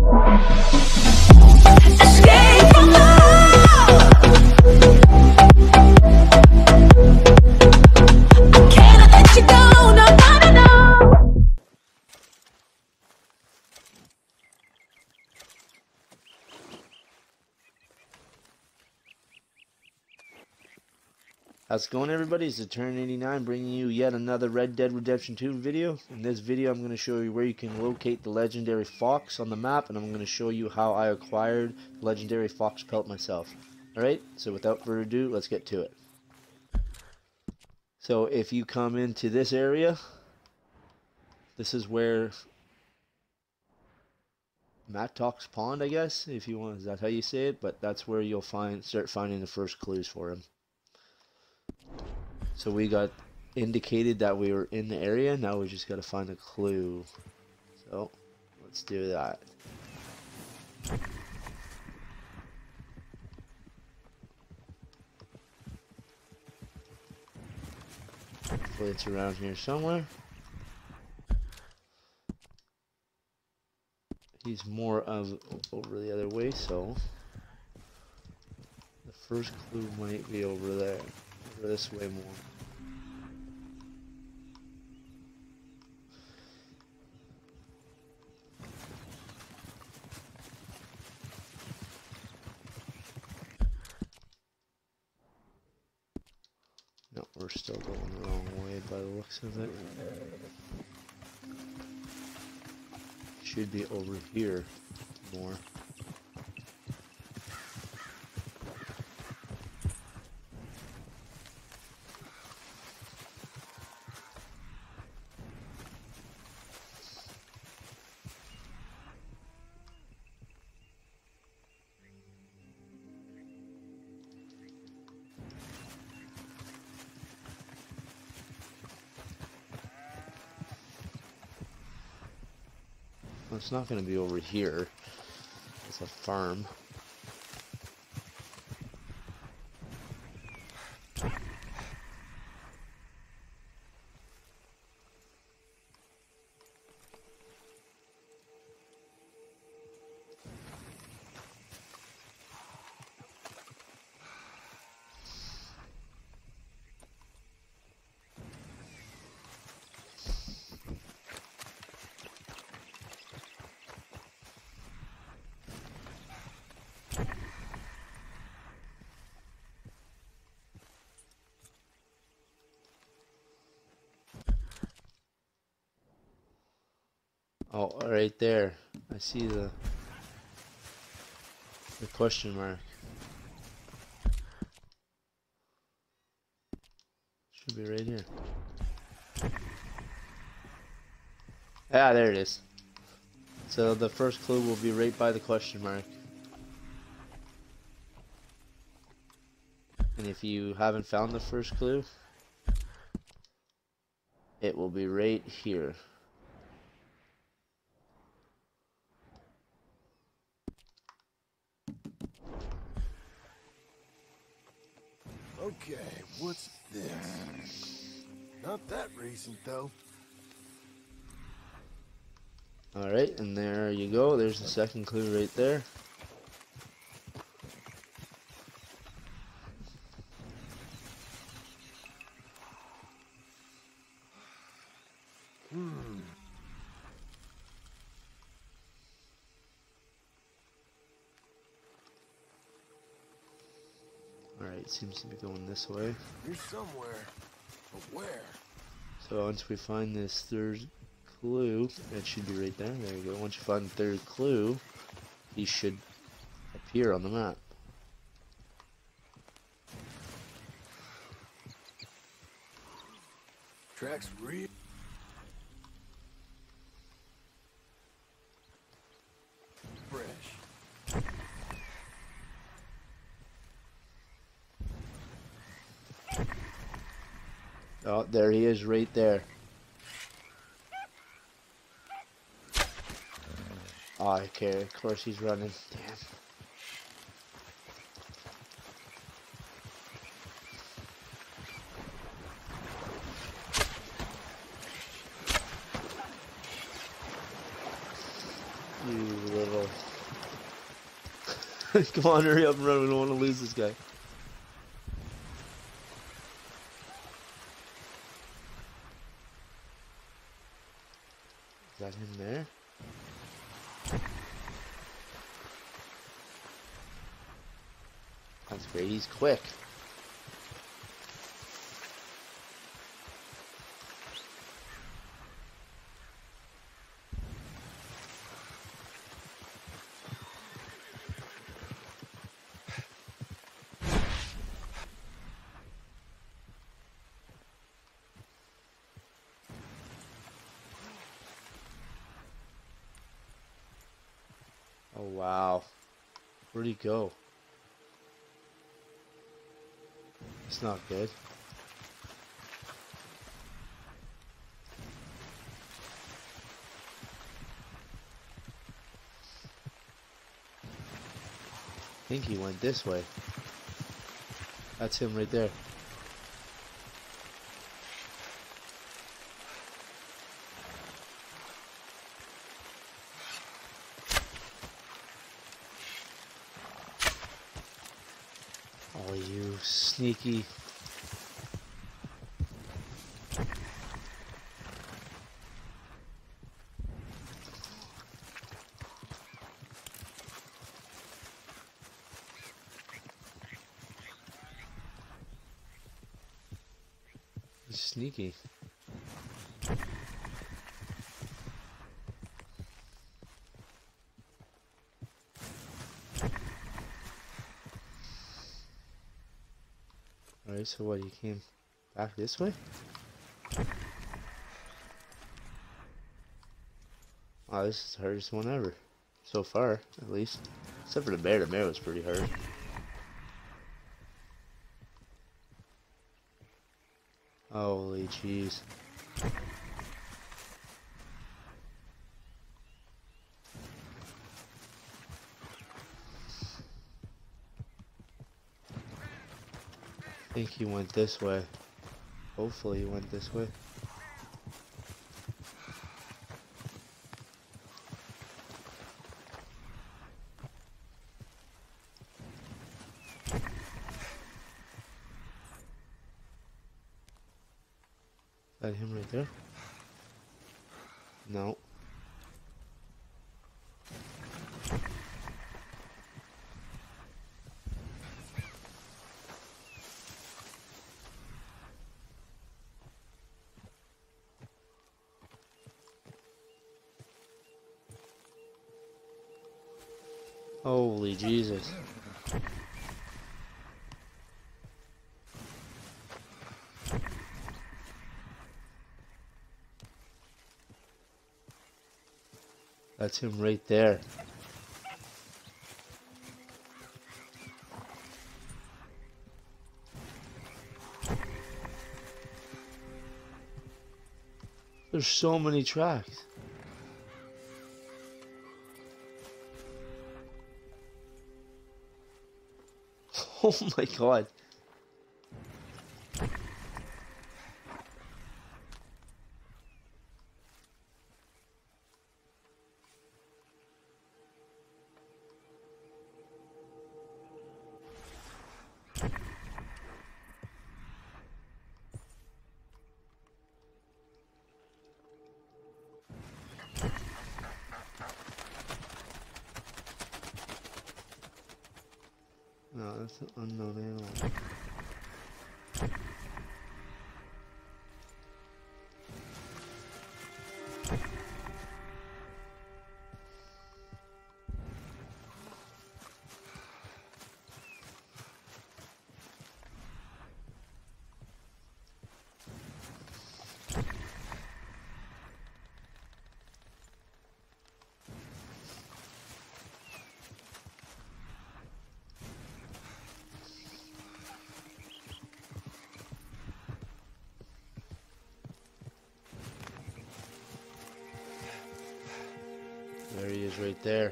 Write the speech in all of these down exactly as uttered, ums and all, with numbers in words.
Escape from love. I cannot let you go, no, no, no, no. How's it going, everybody? It's Eternity eighty-nine bringing you yet another Red Dead Redemption two video. In this video I'm going to show you where you can locate the legendary fox on the map, and I'm going to show you how I acquired the legendary fox pelt myself. Alright, so without further ado, let's get to it. So if you come into this area, this is where Mattock's Pond, I guess, if you want, is that how you say it? But that's where you'll find start finding the first clues for him. So we got indicated that we were in the area. Now we just got to find a clue. So let's do that. Hopefully it's around here somewhere. He's more of over the other way, so the first clue might be over there. Over this way more. No, we're still going the wrong way by the looks of it. Should be over here more. It's not going to be over here. It's a farm. Oh, right there. I see the the question mark. Should be right here. Ah, there it is. So the first clue will be right by the question mark. And if you haven't found the first clue, it will be right here. Okay, what's this? Not that recent, though. Alright, and there you go. There's the second clue right there. Hmm. Alright, seems to be going this way. You're somewhere, but where? So once we find this third clue, it should be right there. There you go. Once you find the third clue, he should appear on the map. Tracks real fresh. Oh, there he is right there. Oh, okay, of course he's running. Damn. You little Come on, hurry up and run. We don't want to lose this guy. Is that him there? That's great. He's quick. Oh wow. Where'd he go? It's not good. I think he went this way. That's him right there. Oh, you sneaky. He's sneaky. Alright, so what, he came back this way? Oh, this is the hardest one ever. So far, at least. Except for the bear. The bear was pretty hard. Holy jeez. I think he went this way. Hopefully he went this way. Is that him right there? No. Holy Jesus. That's him right there. There's so many tracks. Oh my god. No, that's an unknown animal. There he is right there.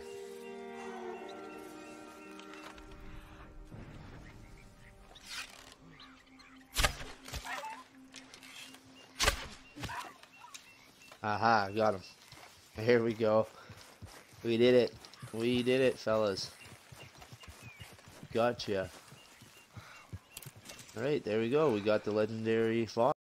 Aha, got him. Here we go. We did it. We did it, fellas. Gotcha. Alright, there we go. We got the legendary fox.